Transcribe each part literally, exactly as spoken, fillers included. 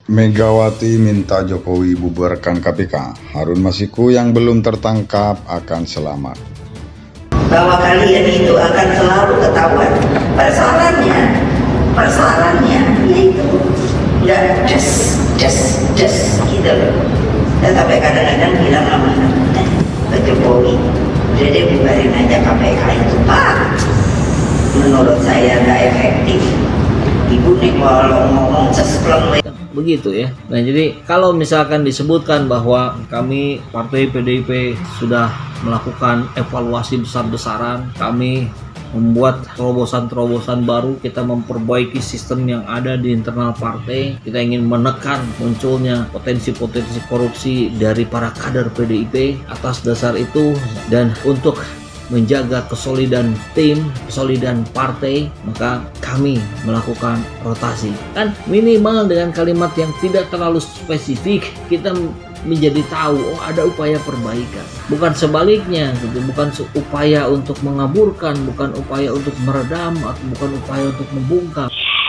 Megawati minta Jokowi bubarkan K P K. Harun Masiku yang belum tertangkap akan selamat. Bahwa kalian itu akan selalu ketahuan. Persoalannya, persoalannya yaitu nggak just, just, just gitu loh. Dan sampai kadang-kadang bilang sama eh, Pak Jokowi, udah deh bubarin aja K P K itu, Pak. Menurut saya nggak efektif. Ibu nih kalau ngomong sespleng begitu ya. Nah, jadi kalau misalkan disebutkan bahwa kami partai P D I P sudah melakukan evaluasi besar-besaran, kami membuat terobosan-terobosan baru, kita memperbaiki sistem yang ada di internal partai, kita ingin menekan munculnya potensi-potensi korupsi dari para kader P D I P. Atas dasar itu dan untuk menjaga kesolidan tim, kesolidan partai, maka kami melakukan rotasi. Kan minimal dengan kalimat yang tidak terlalu spesifik, kita menjadi tahu oh ada upaya perbaikan. Bukan sebaliknya gitu, bukan upaya untuk mengaburkan, bukan upaya untuk meredam, atau bukan upaya untuk membungkam.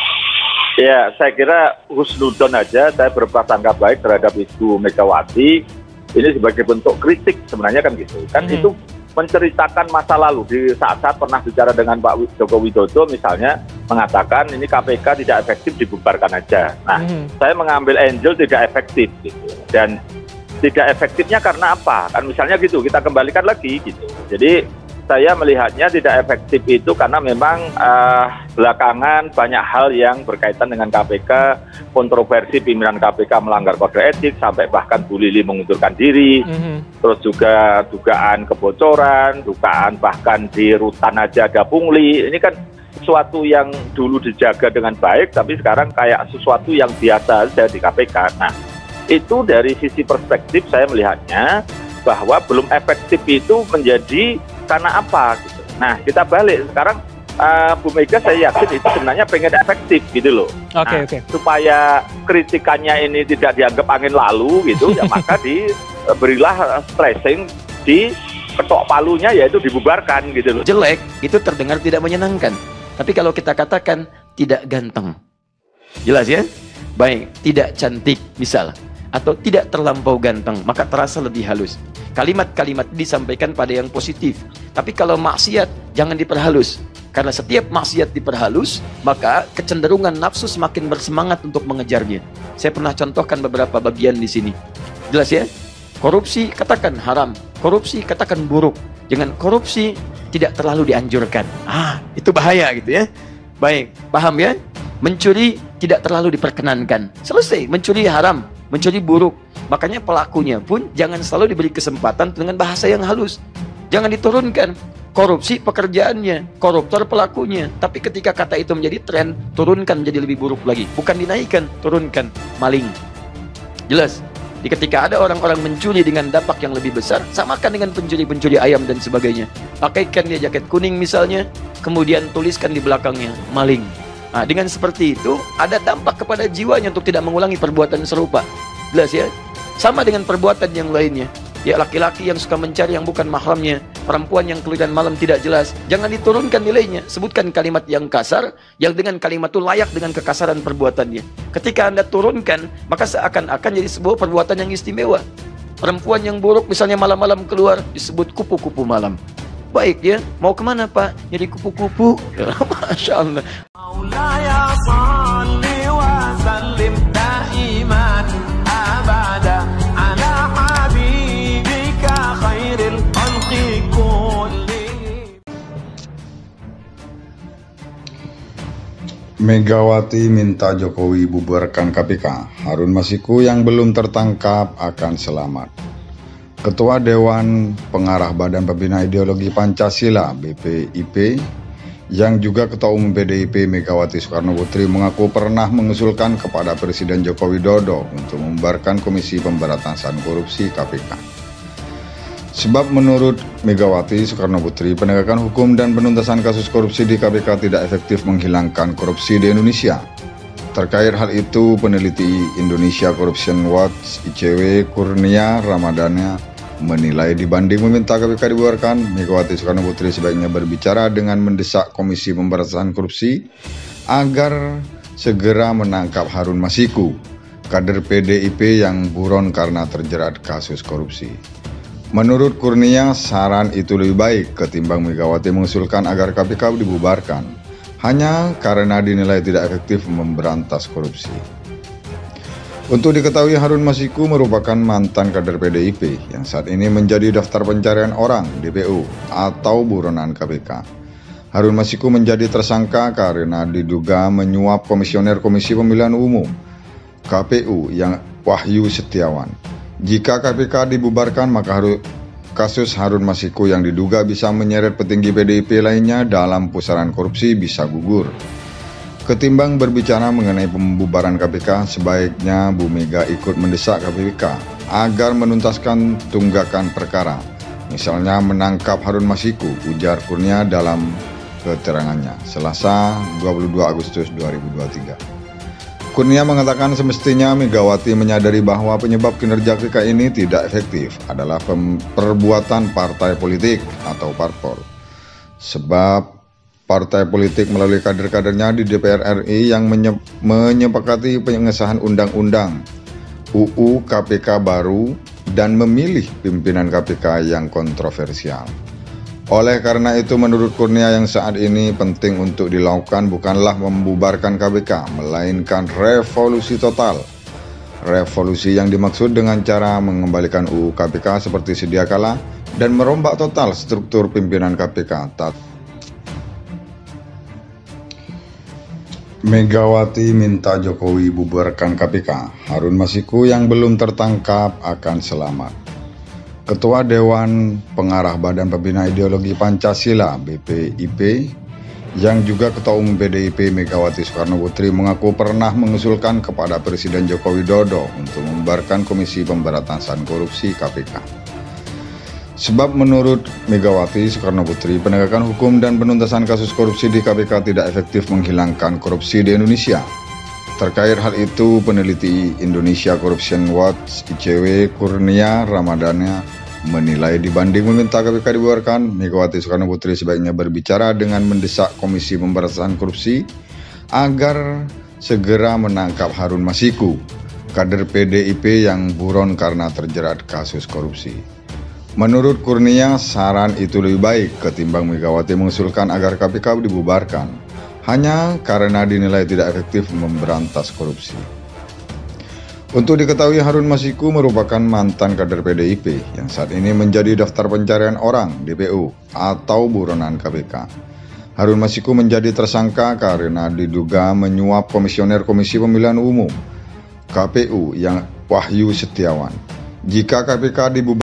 Ya, saya kira husnudon aja, saya berprasangka baik terhadap Ibu Megawati. Ini sebagai bentuk kritik sebenarnya kan gitu. Kan hmm. itu menceritakan masa lalu di saat-saat pernah bicara dengan Pak Joko Widodo misalnya mengatakan ini K P K tidak efektif dibubarkan aja. Nah, mm-hmm. saya mengambil Angel tidak efektif gitu. Dan tidak efektifnya karena apa? Kan misalnya gitu, kita kembalikan lagi gitu. Jadi saya melihatnya tidak efektif itu karena memang uh, belakangan banyak hal yang berkaitan dengan K P K, kontroversi pimpinan K P K melanggar kode etik sampai bahkan Bu Lili mengundurkan diri, mm-hmm. terus juga dugaan kebocoran, dugaan bahkan di rutan aja ada pungli. Ini kan sesuatu yang dulu dijaga dengan baik, tapi sekarang kayak sesuatu yang biasa saja di K P K. Nah, itu dari sisi perspektif saya melihatnya bahwa belum efektif itu menjadi karena apa gitu. Nah, kita balik sekarang uh, Bu Mega saya yakin itu sebenarnya pengen efektif gitu loh. Oke, okay, nah, oke. Okay. Supaya kritikannya ini tidak dianggap angin lalu gitu, ya maka diberilah stressing di ketok palunya yaitu dibubarkan gitu loh. Jelek itu terdengar tidak menyenangkan. Tapi kalau kita katakan tidak ganteng. Jelas ya? Baik, tidak cantik misal atau tidak terlampau ganteng, maka terasa lebih halus. Kalimat-kalimat disampaikan pada yang positif. Tapi kalau maksiat, jangan diperhalus. Karena setiap maksiat diperhalus, maka kecenderungan nafsu semakin bersemangat untuk mengejarnya. Saya pernah contohkan beberapa bagian di sini. Jelas ya? Korupsi katakan haram, korupsi katakan buruk. Jangan korupsi tidak terlalu dianjurkan. Ah, itu bahaya gitu ya. Baik, paham ya? Mencuri tidak terlalu diperkenankan. Selesai, mencuri haram, mencuri buruk. Makanya pelakunya pun jangan selalu diberi kesempatan dengan bahasa yang halus. Jangan diturunkan. Korupsi pekerjaannya, koruptor pelakunya. Tapi ketika kata itu menjadi tren, turunkan menjadi lebih buruk lagi. Bukan dinaikkan, turunkan. Maling. Jelas? Jadi ketika ada orang-orang mencuri dengan dampak yang lebih besar, samakan dengan pencuri-pencuri ayam dan sebagainya. Pakaikan dia jaket kuning misalnya, kemudian tuliskan di belakangnya, maling. Nah, dengan seperti itu, ada dampak kepada jiwanya untuk tidak mengulangi perbuatan serupa. Jelas ya? Sama dengan perbuatan yang lainnya. Ya, laki-laki yang suka mencari yang bukan mahramnya, perempuan yang keluyuran malam tidak jelas, jangan diturunkan nilainya. Sebutkan kalimat yang kasar, yang dengan kalimat itu layak dengan kekasaran perbuatannya. Ketika Anda turunkan, maka seakan-akan jadi sebuah perbuatan yang istimewa. Perempuan yang buruk misalnya malam-malam keluar, disebut kupu-kupu malam. Baik ya, mau kemana Pak? Jadi kupu-kupu. Ya, Masya Allah. Megawati minta Jokowi bubarkan K P K. Harun Masiku yang belum tertangkap akan selamat. Ketua Dewan Pengarah Badan Pembina Ideologi Pancasila B P I P yang juga Ketua Umum P D I P Megawati Soekarno Putri mengaku pernah mengusulkan kepada Presiden Joko Widodo untuk membubarkan Komisi Pemberantasan Korupsi K P K. Sebab menurut Megawati Soekarno Putri, penegakan hukum dan penuntasan kasus korupsi di K P K tidak efektif menghilangkan korupsi di Indonesia. Terkait hal itu, peneliti Indonesia Corruption Watch I C W Kurnia Ramadana menilai dibanding meminta K P K dibubarkan, Megawati Soekarno Putri sebaiknya berbicara dengan mendesak Komisi Pemberantasan Korupsi agar segera menangkap Harun Masiku kader P D I P yang buron karena terjerat kasus korupsi. Menurut Kurnia, saran itu lebih baik ketimbang Megawati mengusulkan agar K P K dibubarkan, hanya karena dinilai tidak efektif memberantas korupsi. Untuk diketahui, Harun Masiku merupakan mantan kader P D I P yang saat ini menjadi daftar pencarian orang D P O atau buronan K P K. Harun Masiku menjadi tersangka karena diduga menyuap Komisioner Komisi Pemilihan Umum K P U yang Wahyu Setiawan. Jika K P K dibubarkan, maka kasus Harun Masiku yang diduga bisa menyeret petinggi P D I P lainnya dalam pusaran korupsi bisa gugur. Ketimbang berbicara mengenai pembubaran K P K, sebaiknya Bu Mega ikut mendesak K P K agar menuntaskan tunggakan perkara. Misalnya menangkap Harun Masiku, ujar Kurnia dalam keterangannya, Selasa dua puluh dua Agustus dua ribu dua puluh tiga. Kurnia mengatakan semestinya Megawati menyadari bahwa penyebab kinerja K P K ini tidak efektif adalah perbuatan partai politik atau parpol. Sebab partai politik melalui kader-kadernya di D P R R I yang menye menyepakati pengesahan undang-undang U U K P K baru dan memilih pimpinan K P K yang kontroversial. Oleh karena itu, menurut Kurnia, yang saat ini penting untuk dilakukan bukanlah membubarkan K P K, melainkan revolusi total. Revolusi yang dimaksud dengan cara mengembalikan U U K P K seperti sedia kala dan merombak total struktur pimpinan K P K. Megawati minta Jokowi bubarkan K P K. Harun Masiku yang belum tertangkap akan selamat. Ketua Dewan Pengarah Badan Pembina Ideologi Pancasila B P I P yang juga Ketua Umum P D I P Megawati Soekarno Putri mengaku pernah mengusulkan kepada Presiden Joko Widodo untuk membubarkan Komisi Pemberantasan Korupsi K P K. Sebab menurut Megawati Soekarno Putri, penegakan hukum dan penuntasan kasus korupsi di K P K tidak efektif menghilangkan korupsi di Indonesia. Terkait hal itu, peneliti Indonesia Corruption Watch I C W Kurnia Ramadana menilai dibanding meminta K P K dibubarkan, Megawati Soekarno Putri sebaiknya berbicara dengan mendesak Komisi Pemberantasan Korupsi agar segera menangkap Harun Masiku, kader P D I P yang buron karena terjerat kasus korupsi. Menurut Kurnia, saran itu lebih baik ketimbang Megawati mengusulkan agar K P K dibubarkan, hanya karena dinilai tidak efektif memberantas korupsi. Untuk diketahui, Harun Masiku merupakan mantan kader P D I P yang saat ini menjadi daftar pencarian orang D P O atau buronan K P K. Harun Masiku menjadi tersangka karena diduga menyuap Komisioner Komisi Pemilihan Umum K P U yang Wahyu Setiawan. Jika K P K dibubarkan,